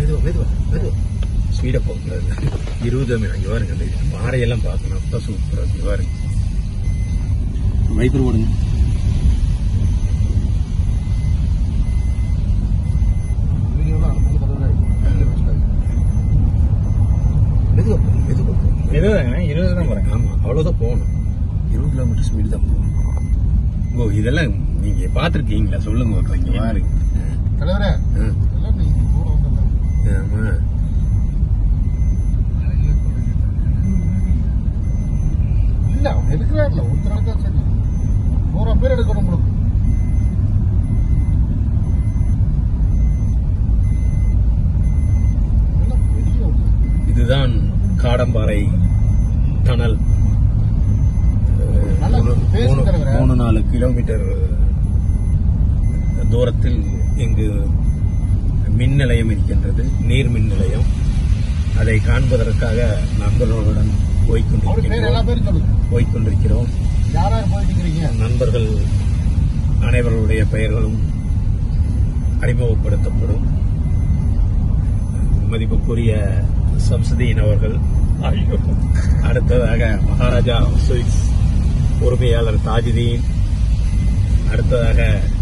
Speedo போகக்கூடாது. 20 இங்க பாருங்க, அந்த பாறையெல்லாம் பார்க்கணும். அப்ப சூப்பரா இங்க பாருங்க. வைப்பர் போடுங்க. அவ்வளவுதான் போகணும். 20 கிலோமீட்டர் ஸ்பீடு தான் போகணும். ஓ, இதெல்லாம் நீங்க பாத்துருக்கீங்களா? சொல்லுங்க. இங்க பாருங்க. ஆமா, இல்ல எடுக்கிறாருல ஒருத்தர் தான் சரி. 100 பேர் எடுக்கணும். இதுதான் காடம்பாறை டனல். 3-4 கிலோமீட்டர் தூரத்தில் இங்கு மின் நிலையம் இருக்கின்றது, நீர் மின் நிலையம். அதை காண்பதற்காக நண்பர்களுடன் போய்கொண்டிருக்கிறோம். நண்பர்கள் அனைவருடைய பெயர்களும் அறிமுகப்படுத்தப்படும். மதிப்புக்குரிய சம்சுதீன் அவர்கள், அடுத்ததாக மகாராஜா ஸ்வீட்ஸ் உரிமையாளர் தாஜுதீன், அடுத்ததாக